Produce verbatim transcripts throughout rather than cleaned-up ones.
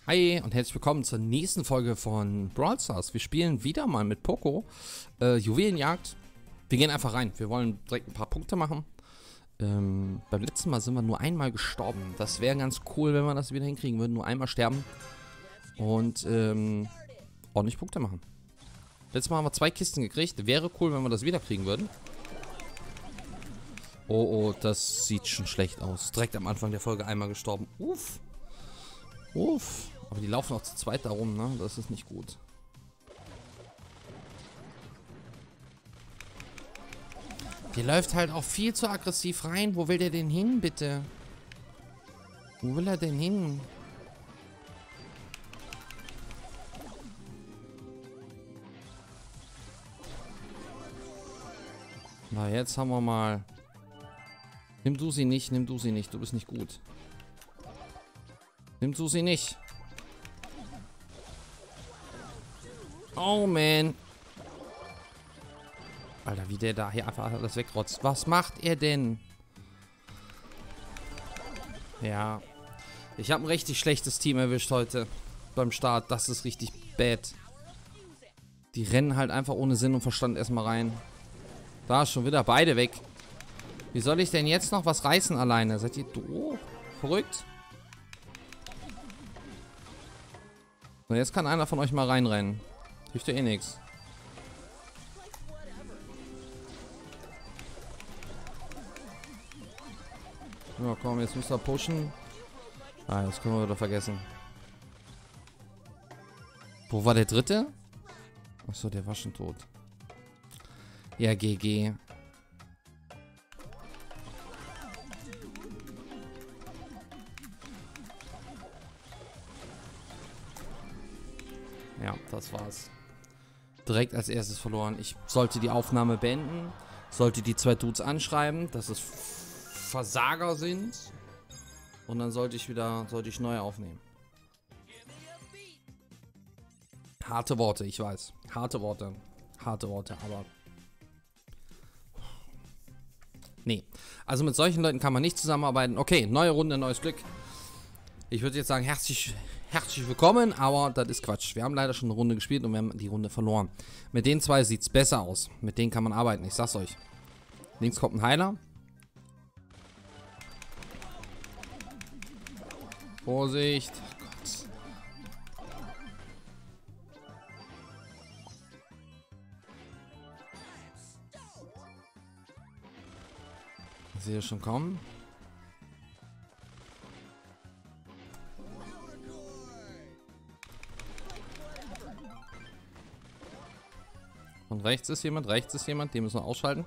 Hi und herzlich willkommen zur nächsten Folge von Brawl Stars. Wir spielen wieder mal mit Poco äh, Juwelenjagd. Wir gehen einfach rein. Wir wollen direkt ein paar Punkte machen. Ähm, beim letzten Mal sind wir nur einmal gestorben. Das wäre ganz cool, wenn wir das wieder hinkriegen würden. Nur einmal sterben und ähm, ordentlich Punkte machen. Letztes Mal haben wir zwei Kisten gekriegt. Wäre cool, wenn wir das wieder kriegen würden. Oh, oh, das sieht schon schlecht aus. Direkt am Anfang der Folge einmal gestorben. Uff. Uff. Aber die laufen auch zu zweit da rum, ne? Das ist nicht gut. Der läuft halt auch viel zu aggressiv rein. Wo will der denn hin, bitte? Wo will er denn hin? Na, jetzt haben wir mal... Nimm du sie nicht, nimm du sie nicht. Du bist nicht gut. Nimm du sie nicht. Oh, man. Alter, wie der da hier einfach alles wegrotzt. Was macht er denn? Ja. Ich habe ein richtig schlechtes Team erwischt heute. Beim Start. Das ist richtig bad. Die rennen halt einfach ohne Sinn und Verstand erstmal rein. Da ist schon wieder beide weg. Wie soll ich denn jetzt noch was reißen alleine? Seid ihr doof? Verrückt? So, jetzt kann einer von euch mal reinrennen. Hilft ja eh nichts. Ja, komm, jetzt müsst ihr pushen. Ah, das können wir wieder vergessen. Wo war der dritte? Achso, der war schon tot. Ja, G G. Ja, das war's. Direkt als erstes verloren. Ich sollte die Aufnahme beenden. Sollte die zwei Dudes anschreiben, dass es Versager sind. Und dann sollte ich wieder, sollte ich neu aufnehmen. Harte Worte, ich weiß. Harte Worte. Harte Worte, aber... Nee. Also mit solchen Leuten kann man nicht zusammenarbeiten. Okay, neue Runde, neues Glück. Ich würde jetzt sagen, herzlich, herzlich willkommen, aber das ist Quatsch. Wir haben leider schon eine Runde gespielt und wir haben die Runde verloren. Mit den zwei sieht es besser aus. Mit denen kann man arbeiten, ich sag's euch. Links kommt ein Heiler. Vorsicht. Oh Gott. Ich sehe schon kommen. Und rechts ist jemand, rechts ist jemand, den müssen wir ausschalten.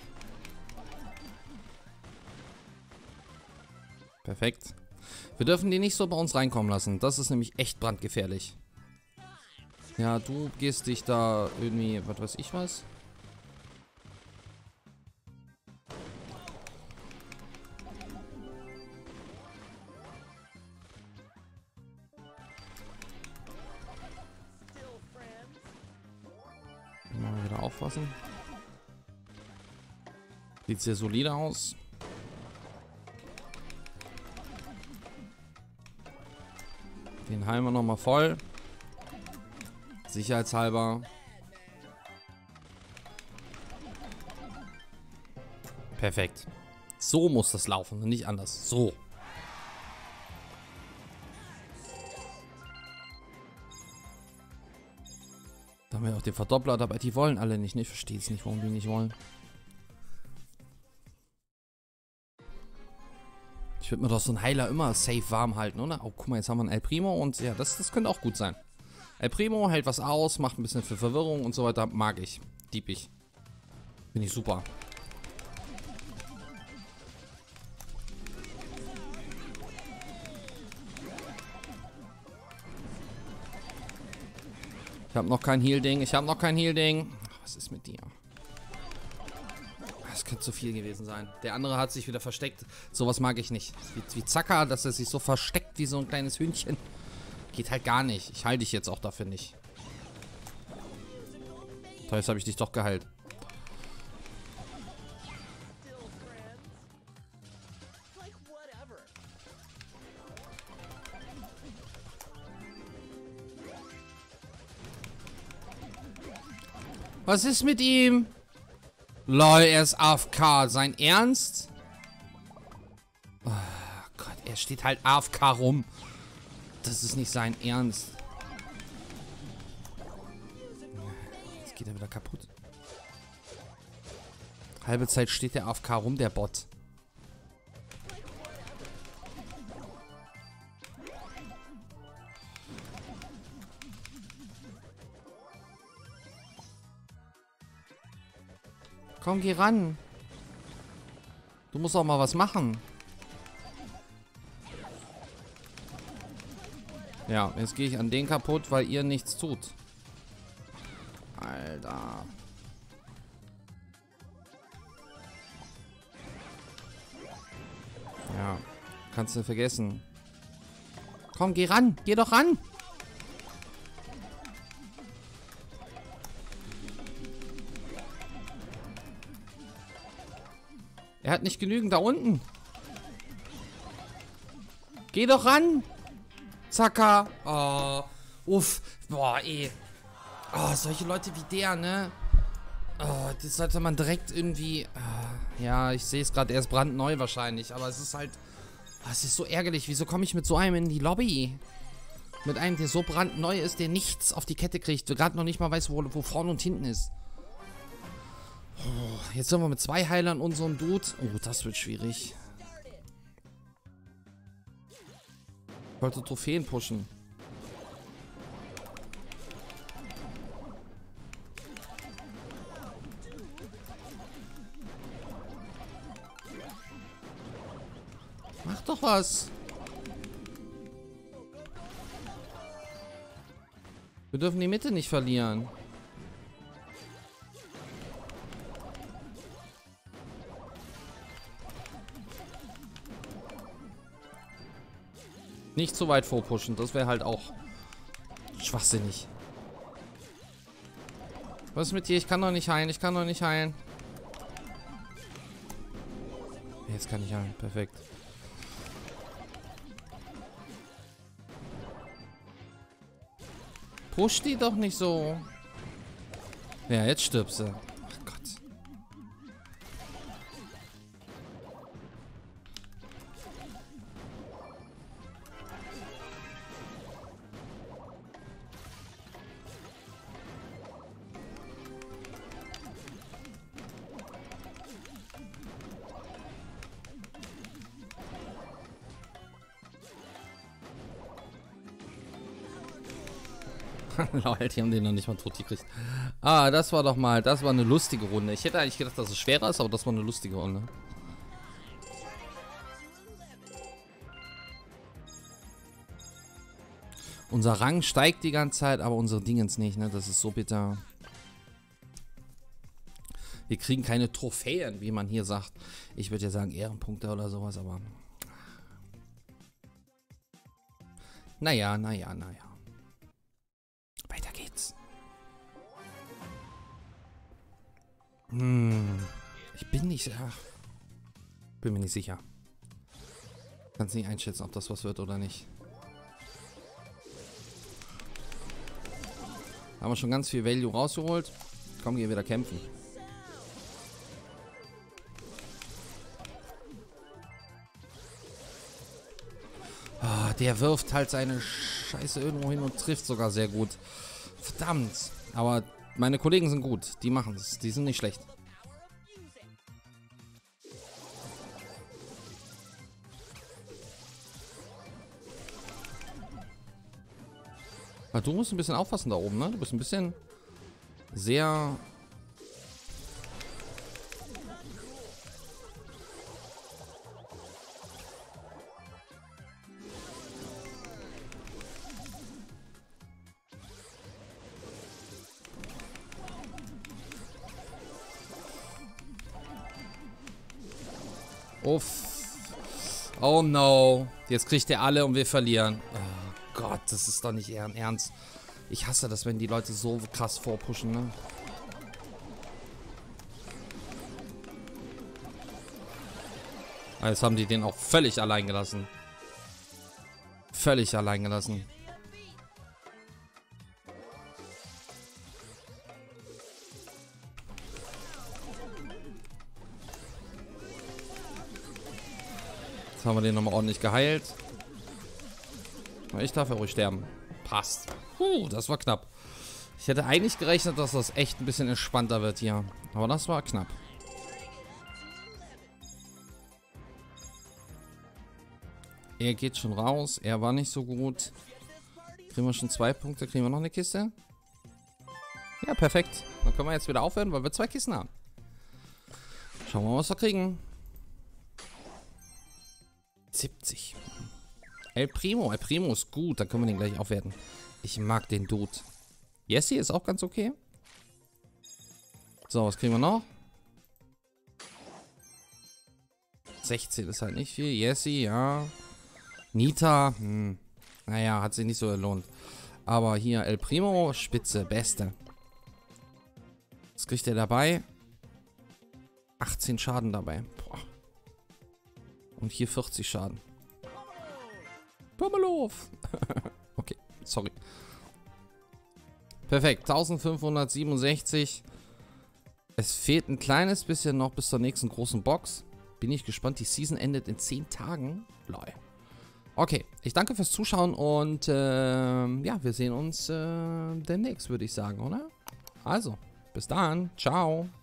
Perfekt. Wir dürfen die nicht so bei uns reinkommen lassen. Das ist nämlich echt brandgefährlich. Ja, du gehst dich da irgendwie, was weiß ich was. Mal wieder aufpassen. Sieht sehr solide aus. Den heilen wir nochmal voll. Sicherheitshalber. Perfekt. So muss das laufen und nicht anders. So. Da haben wir auch den Verdoppler dabei. Die wollen alle nicht. Ich verstehe es nicht, warum die nicht wollen. Ich würde mir doch so einen Heiler immer safe warm halten, oder? Oh, guck mal, jetzt haben wir einen El Primo und ja, das, das könnte auch gut sein. El Primo hält was aus, macht ein bisschen für Verwirrung und so weiter. Mag ich. Diebig. Finde ich super. Ich habe noch kein Heal-Ding. Ich habe noch kein Heal-Ding. Was ist mit dir? Das könnte zu viel gewesen sein. Der andere hat sich wieder versteckt. Sowas mag ich nicht. Wie, wie Zacker, dass er sich so versteckt wie so ein kleines Hühnchen. Geht halt gar nicht. Ich halte dich jetzt auch dafür nicht. Toll, jetzt habe ich dich doch geheilt. Was ist mit ihm? Lol, er ist A F K. Sein Ernst? Oh Gott, er steht halt A F K rum. Das ist nicht sein Ernst. Jetzt geht er wieder kaputt. Halbe Zeit steht der A F K rum, der Bot. Komm, geh ran. Du musst auch mal was machen. Ja, jetzt gehe ich an den kaputt, weil ihr nichts tut. Alter. Ja, kannst du vergessen. Komm, geh ran. Geh doch ran. Er hat nicht genügend da unten. Geh doch ran. Zacker. Oh. Uff. Boah, ey. Oh, solche Leute wie der, ne? Oh, das sollte man direkt irgendwie... Oh, ja, ich sehe es gerade. Er ist brandneu wahrscheinlich. Aber es ist halt... Oh, es ist so ärgerlich. Wieso komme ich mit so einem in die Lobby? Mit einem, der so brandneu ist, der nichts auf die Kette kriegt. Der gerade noch nicht mal weiß, wo, wo vorne und hinten ist. Oh, jetzt sind wir mit zwei Heilern und so einem Dude. Oh, das wird schwierig. Ich wollte Trophäen pushen. Mach doch was. Wir dürfen die Mitte nicht verlieren. Nicht so weit vorpushen, das wäre halt auch schwachsinnig. Was ist mit dir? Ich kann doch nicht heilen, ich kann doch nicht heilen. Jetzt kann ich heilen, perfekt. Push die doch nicht so. Ja, jetzt stirbst du. Ach Gott. Leute, die haben den noch nicht mal tot gekriegt. Ah, das war doch mal, das war eine lustige Runde. Ich hätte eigentlich gedacht, dass es schwerer ist, aber das war eine lustige Runde. Unser Rang steigt die ganze Zeit, aber unsere Dingens nicht, ne? Das ist so bitter. Wir kriegen keine Trophäen, wie man hier sagt. Ich würde ja sagen Ehrenpunkte oder sowas, aber... Naja, naja, naja. Weiter geht's. Hm. Ich bin nicht... Ach, bin mir nicht sicher. Kannst nicht einschätzen, ob das was wird oder nicht. Haben wir schon ganz viel Value rausgeholt. Komm, geh wieder kämpfen. Ah, der wirft halt seine Scheiße irgendwo hin und trifft sogar sehr gut. Verdammt. Aber meine Kollegen sind gut. Die machen es. Die sind nicht schlecht. Aber du musst ein bisschen aufpassen da oben, ne? Du bist ein bisschen sehr... Uff. Oh no. Jetzt kriegt er alle und wir verlieren. Oh Gott, das ist doch nicht eher Ernst. Ich hasse das, wenn die Leute so krass vorpushen, ne? Jetzt haben die den auch völlig allein gelassen. Völlig allein gelassen. haben wir den nochmal ordentlich geheilt. Ich darf ja ruhig sterben. Passt. Puh, das war knapp. Ich hätte eigentlich gerechnet, dass das echt ein bisschen entspannter wird hier. Aber das war knapp. Er geht schon raus. Er war nicht so gut. Kriegen wir schon zwei Punkte. Kriegen wir noch eine Kiste? Ja, perfekt. Dann können wir jetzt wieder aufhören, weil wir zwei Kisten haben. Schauen wir mal, was wir kriegen. siebzig. El Primo. El Primo ist gut. Dann können wir den gleich aufwerten. Ich mag den Dude. Jesse ist auch ganz okay. So, was kriegen wir noch? sechzehn ist halt nicht viel. Jesse, ja. Nita, hm. Naja, hat sich nicht so gelohnt. Aber hier El Primo, Spitze, Beste. Was kriegt er dabei? achtzehn Schaden dabei. Boah. Und hier vierzig Schaden. Pummelow. Okay, sorry. Perfekt, eintausendfünfhundertsiebenundsechzig. Es fehlt ein kleines bisschen noch bis zur nächsten großen Box. Bin ich gespannt. Die Season endet in zehn Tagen. Lol. Okay, ich danke fürs Zuschauen und äh, ja, wir sehen uns äh, demnächst, würde ich sagen, oder? Also, bis dann. Ciao.